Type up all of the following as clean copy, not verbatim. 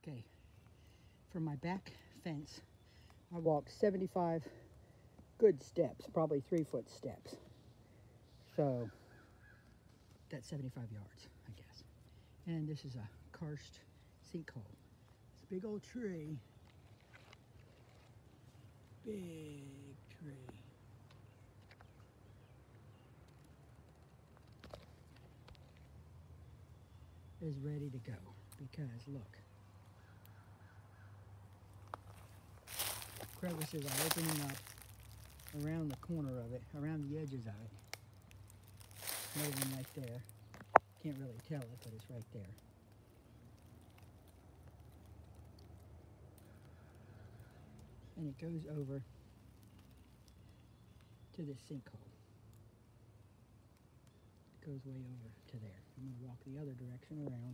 Okay, from my back fence, I walked 75 good steps, probably 3-foot steps. So that's 75 yards, I guess. And this is a Karst Sinkhole. It's a big old tree. Big tree. Is ready to go because look, crevices are opening up around the corner of it, around the edges of it. Another one right there. Can't really tell it, but it's right there. And it goes over to this sinkhole. It goes way over to there. I'm going to walk the other direction around.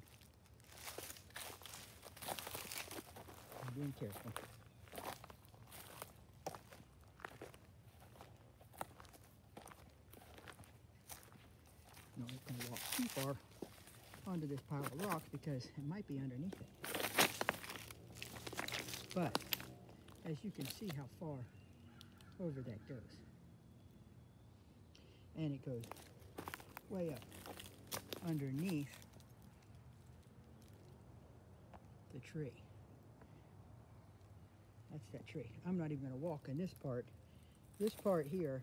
I'm being careful. I'm not going to walk too far onto this pile of rocks because it might be underneath it. But as you can see how far over that goes. And it goes way up underneath the tree. That's that tree. I'm not even going to walk in this part. This part here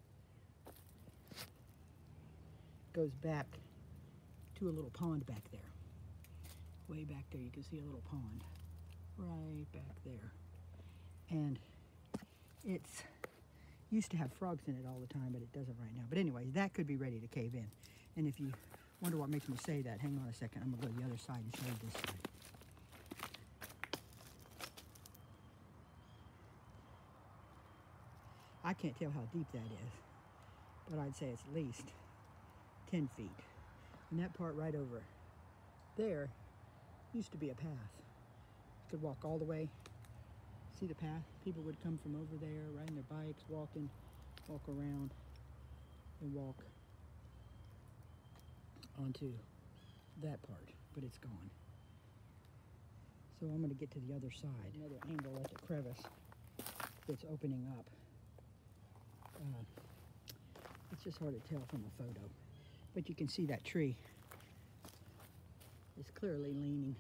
goes back to a little pond back there. Way back there you can see a little pond. Right back there. And it's used to have frogs in it all the time, but it doesn't right now. But anyways, that could be ready to cave in. And if you wonder what makes me say that, hang on a second. I'm going to go to the other side and show you this side. I can't tell how deep that is, but I'd say it's at least 10 feet. And that part right over there used to be a path. You could walk all the way. See the path? People would come from over there, riding their bikes, walking, walk around, and walk onto that part, but it's gone. So I'm going to get to the other side. Another angle at the crevice that's opening up. It's just hard to tell from a photo, but you can see that tree is clearly leaning.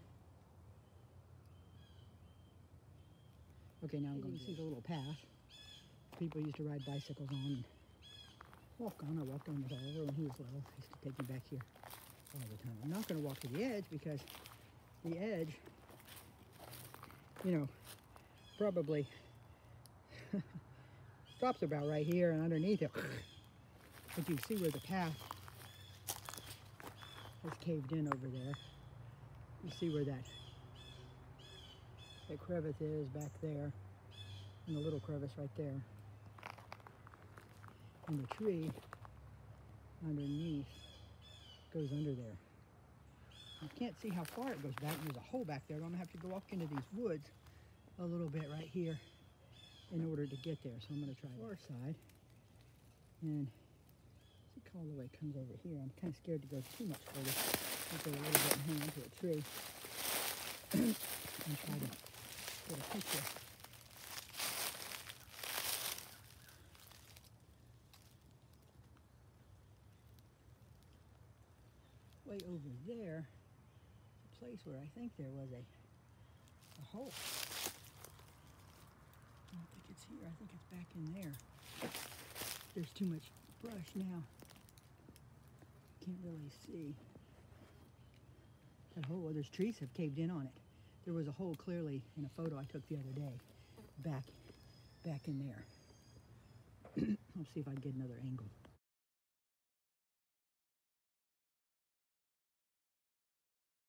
Okay, now I'm going to see the little path people used to ride bicycles on and walk on. I walked on it all over when he was little. I used to take him back here all the time. I'm not going to walk to the edge because the edge, you know, probably stops about right here, and underneath it, but you can see where the path is caved in over there. You see where that crevice is back there, and the little crevice right there. And the tree underneath goes under there. You can't see how far it goes back. There's a hole back there. I'm gonna have to go walk into these woods a little bit right here in order to get there. So I'm gonna try the far side. And see all the way it comes over here. I'm kind of scared to go too much further. I'll go a little bit and hang onto a tree and try to get a picture. Way over there, a place where I think there was a hole. I don't think it's here. I think it's back in there. There's too much brush now. Can't really see. That hole, well, there's trees have caved in on it. There was a hole clearly in a photo I took the other day, back in there. I'll see if I can get another angle.